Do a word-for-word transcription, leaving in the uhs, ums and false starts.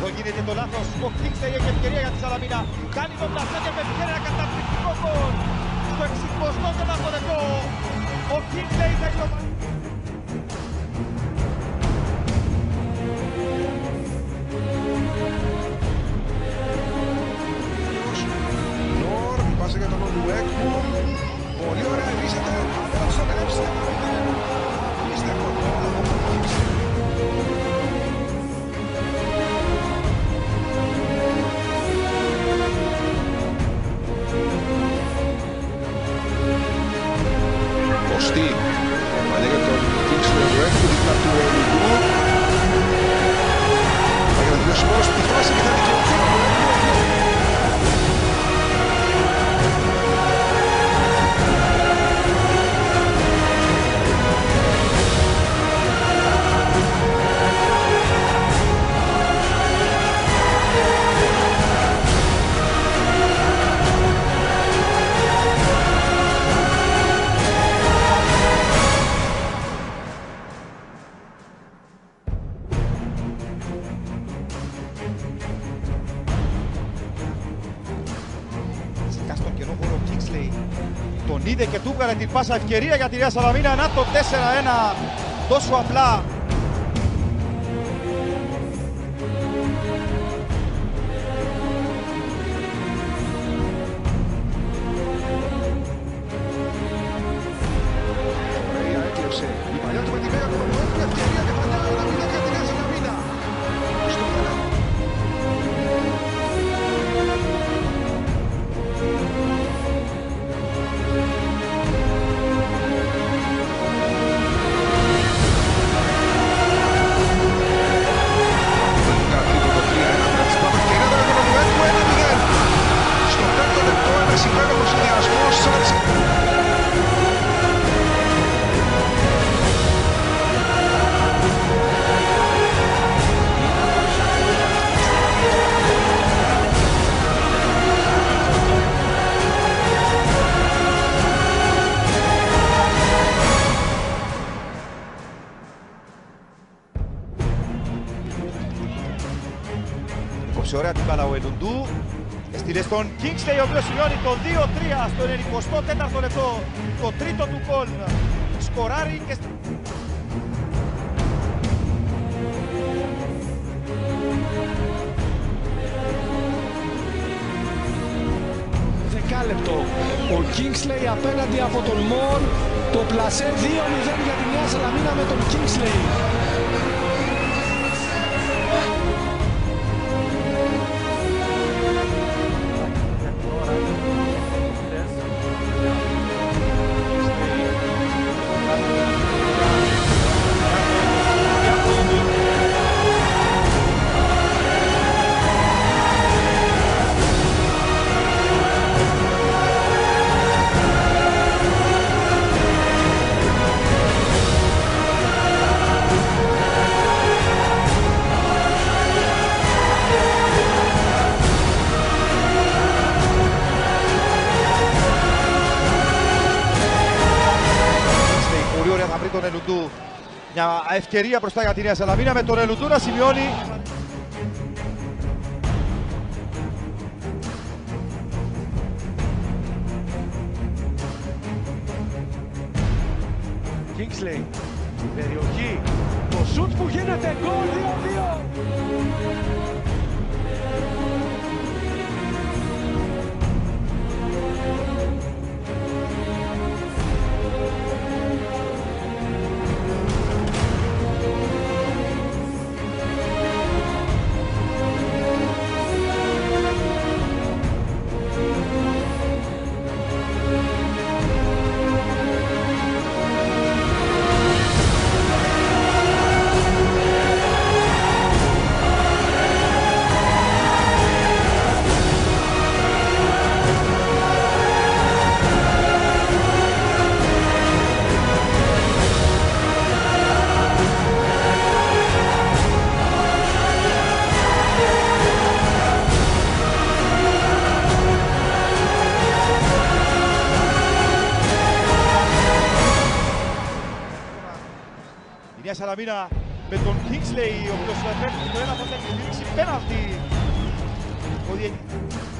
Εδώ γίνεται το λάθος. Ο Kingsley έχει ευκαιρία για τη Σαλαμίνα. Κάνει τον πλασέ και με ευκαιρία ένα καταπληκτικό γκολ. Στο εξηκοστό τέταρτο λεπτό. Ο Kingsley θα είναι ο Νορ, πάσα για τον ONUEGBU. Πολύ ωραία εμβήσεται. Αλλά θα καλέψει. Πιστεύω. Κωστή. Παλιά για τον Kingsley ONUEGBU δίπλα του ONUEGBU. Θα για να τελειώσει μόνο στη φάση και θα δικαιωθεί ο ONUEGBU. στον κενό χώρο Kingsley τον είδε και του έβγαλε την πάσα, ευκαιρία για τη Νέα Σαλαμίνα. Να το τέσσερα ένα, τόσο απλά. Ωραία έκλεψε η παλιά του με τη βέρα του ONUEGBU, ευκαιρία και παλιά να μην για τη Νέα Σαλαμίνα. Στο πέρα. Κόψε ωραία την μπάλα ο Ελουντού. Έστειλε στον Kingsley, ο οποίος σημειώνει το δύο τρία στο ενενηκοστό τέταρτο λεπτό. Το τρίτο του γκολ. Σκοράρει και... Δεκάλεπτο. Ο Kingsley απέναντι από τον Μορ. Το πλασέ δύο μηδέν για τη Νέα Σαλαμίνα με τον Kingsley. Θα βρει τον Ελουντού. Μια ευκαιρία μπροστά για τη Νέα Σαλαμίνα με τον Ελουντού να σημειώνει. Kingsley στην περιοχή. Το σουτ που γίνεται γκολ δύο δύο. Νέα Σαλαμίνα με με τον Kingsley, ο οποίος φέρνει το ένα από τα έχει δείξει πέναλτι. Ο